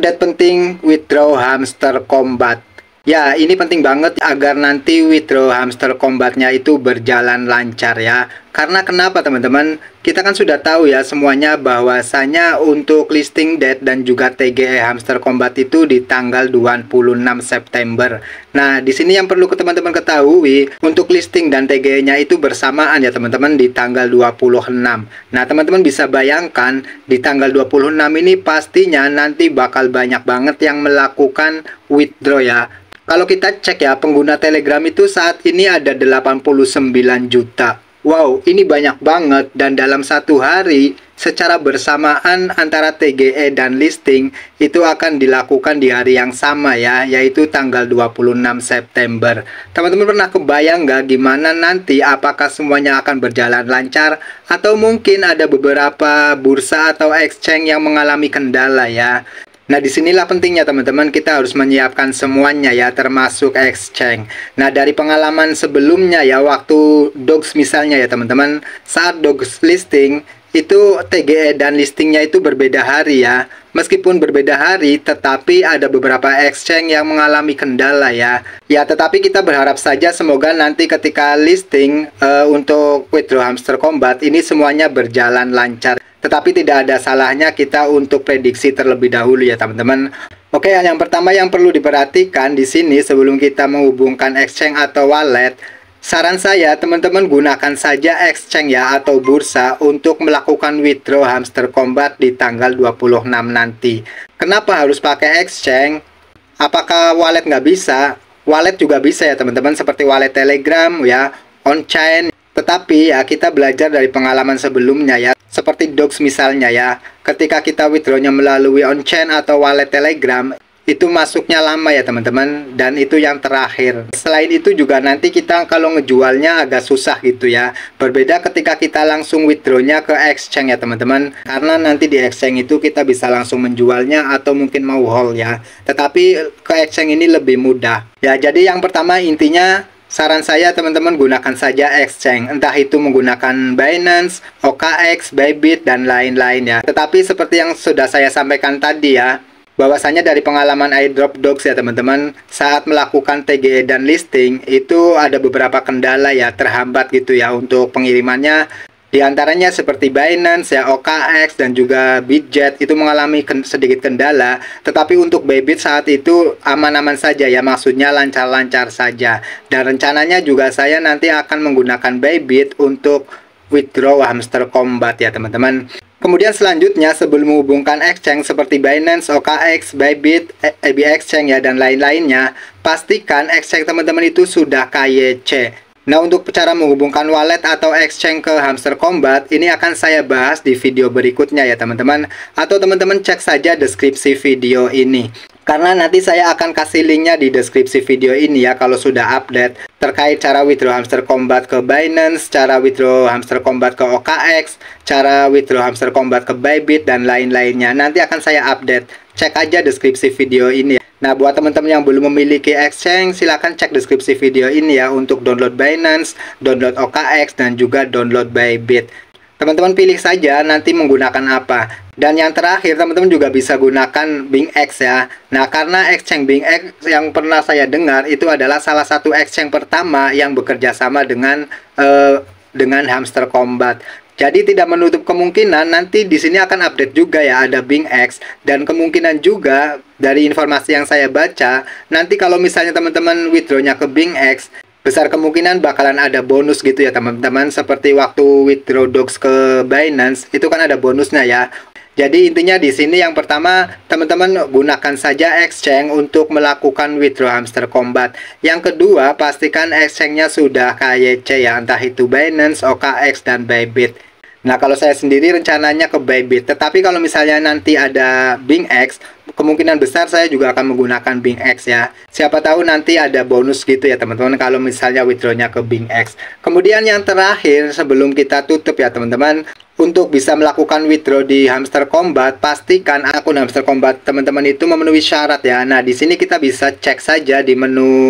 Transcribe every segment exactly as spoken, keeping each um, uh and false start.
Update penting withdraw hamster combat. Ya, ini penting banget agar nanti withdraw hamster combatnya itu berjalan lancar ya. Karena kenapa teman-teman? Kita kan sudah tahu ya semuanya bahwasanya untuk listing date dan juga T G E hamster combat itu di tanggal dua puluh enam September. Nah, di sini yang perlu teman-teman ketahui, untuk listing dan T G E-nya itu bersamaan ya teman-teman di tanggal dua puluh enam. Nah, teman-teman bisa bayangkan di tanggal dua puluh enam ini pastinya nanti bakal banyak banget yang melakukan withdraw ya. Kalau kita cek ya, pengguna Telegram itu saat ini ada delapan puluh sembilan juta. Wow, ini banyak banget, dan dalam satu hari secara bersamaan antara T G E dan listing itu akan dilakukan di hari yang sama ya, yaitu tanggal dua puluh enam September. Teman-teman pernah kebayang nggak gimana nanti, apakah semuanya akan berjalan lancar atau mungkin ada beberapa bursa atau exchange yang mengalami kendala ya. Nah, disinilah pentingnya teman-teman, kita harus menyiapkan semuanya ya, termasuk exchange. Nah, dari pengalaman sebelumnya ya, waktu dogs misalnya ya teman-teman, saat dogs listing, itu T G E dan listingnya itu berbeda hari ya. Meskipun berbeda hari, tetapi ada beberapa exchange yang mengalami kendala ya. Ya, tetapi kita berharap saja semoga nanti ketika listing uh, untuk withdraw hamster combat ini semuanya berjalan lancar. Tetapi tidak ada salahnya kita untuk prediksi terlebih dahulu ya teman-teman. Oke, yang pertama yang perlu diperhatikan di sini sebelum kita menghubungkan exchange atau wallet, saran saya teman-teman gunakan saja exchange ya atau bursa untuk melakukan withdraw hamster combat di tanggal dua puluh enam nanti. Kenapa harus pakai exchange? Apakah wallet nggak bisa? Wallet juga bisa ya teman-teman, seperti wallet Telegram ya, on-chain. Tetapi ya kita belajar dari pengalaman sebelumnya ya, seperti dogs misalnya ya, ketika kita withdrawnya melalui on-chain atau wallet Telegram, itu masuknya lama ya teman-teman, dan itu yang terakhir. Selain itu juga nanti kita kalau ngejualnya agak susah gitu ya. Berbeda ketika kita langsung withdrawnya ke exchange ya teman-teman, karena nanti di exchange itu kita bisa langsung menjualnya atau mungkin mau hold ya. Tetapi ke exchange ini lebih mudah. Ya, jadi yang pertama intinya, saran saya teman-teman gunakan saja exchange, entah itu menggunakan Binance, O K X, Bybit, dan lain-lain ya. Tetapi seperti yang sudah saya sampaikan tadi ya, bahwasanya dari pengalaman airdrop dogs ya teman-teman, saat melakukan T G E dan listing itu ada beberapa kendala ya, terhambat gitu ya untuk pengirimannya. Di antaranya seperti Binance ya, O K X, dan juga Bitget itu mengalami ken sedikit kendala. Tetapi untuk Bybit saat itu aman-aman saja ya, maksudnya lancar-lancar saja. Dan rencananya juga saya nanti akan menggunakan Bybit untuk withdraw hamster combat ya teman-teman. Kemudian selanjutnya sebelum menghubungkan exchange seperti Binance, O K X, Bybit, A B Exchange ya, dan lain-lainnya, pastikan exchange teman-teman itu sudah K Y C. Nah, untuk cara menghubungkan wallet atau exchange ke hamster combat ini akan saya bahas di video berikutnya ya teman-teman, atau teman-teman cek saja deskripsi video ini, karena nanti saya akan kasih linknya di deskripsi video ini ya kalau sudah update terkait cara withdraw hamster combat ke Binance, cara withdraw hamster combat ke O K X, cara withdraw hamster combat ke Bybit, dan lain-lainnya. Nanti akan saya update, cek aja deskripsi video ini. Nah, buat teman-teman yang belum memiliki exchange, silahkan cek deskripsi video ini ya untuk download Binance, download O K X, dan juga download Bybit. Teman-teman pilih saja nanti menggunakan apa. Dan yang terakhir, teman-teman juga bisa gunakan BingX ya. Nah, karena exchange BingX yang pernah saya dengar itu adalah salah satu exchange pertama yang bekerja sama dengan uh, dengan hamster combat. Jadi tidak menutup kemungkinan nanti di sini akan update juga ya, ada BingX, dan kemungkinan juga dari informasi yang saya baca, nanti kalau misalnya teman-teman withdrawnya ke BingX, besar kemungkinan bakalan ada bonus gitu ya teman-teman, seperti waktu withdraw dogs ke Binance itu kan ada bonusnya ya. Jadi intinya di sini yang pertama teman-teman gunakan saja exchange untuk melakukan withdraw hamster combat. Yang kedua pastikan exchange-nya sudah K Y C ya, entah itu Binance, O K X, dan Bybit. Nah, kalau saya sendiri rencananya ke Bybit, tetapi kalau misalnya nanti ada BingX, kemungkinan besar saya juga akan menggunakan BingX ya. Siapa tahu nanti ada bonus gitu ya teman-teman kalau misalnya withdrawnya ke BingX. Kemudian yang terakhir sebelum kita tutup ya teman-teman, untuk bisa melakukan withdraw di hamster combat, pastikan akun hamster combat teman-teman itu memenuhi syarat ya. Nah, di sini kita bisa cek saja di menu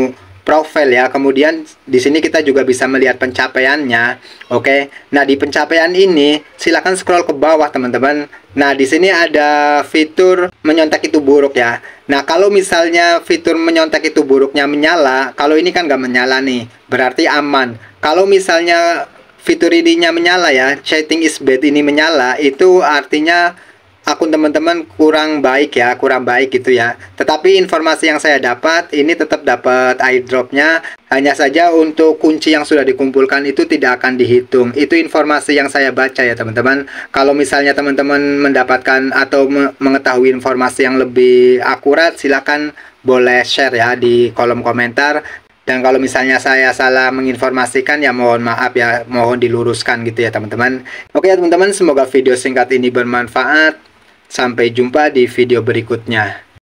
profile ya. Kemudian di sini kita juga bisa melihat pencapaiannya. Oke. Nah, di pencapaian ini silakan scroll ke bawah teman-teman. Nah, di sini ada fitur menyontek itu buruk ya. Nah, kalau misalnya fitur menyontek itu buruknya menyala, kalau ini kan nggak menyala nih, berarti aman. Kalau misalnya fitur ininya menyala ya, chatting is bad ini menyala, itu artinya akun teman-teman kurang baik ya, kurang baik gitu ya. Tetapi informasi yang saya dapat, ini tetap dapat airdropnya. Hanya saja untuk kunci yang sudah dikumpulkan itu tidak akan dihitung. Itu informasi yang saya baca ya teman-teman. Kalau misalnya teman-teman mendapatkan atau me mengetahui informasi yang lebih akurat, silakan boleh share ya di kolom komentar. Dan kalau misalnya saya salah menginformasikan, ya mohon maaf ya, mohon diluruskan gitu ya teman-teman. Oke ya teman-teman, semoga video singkat ini bermanfaat. Sampai jumpa di video berikutnya.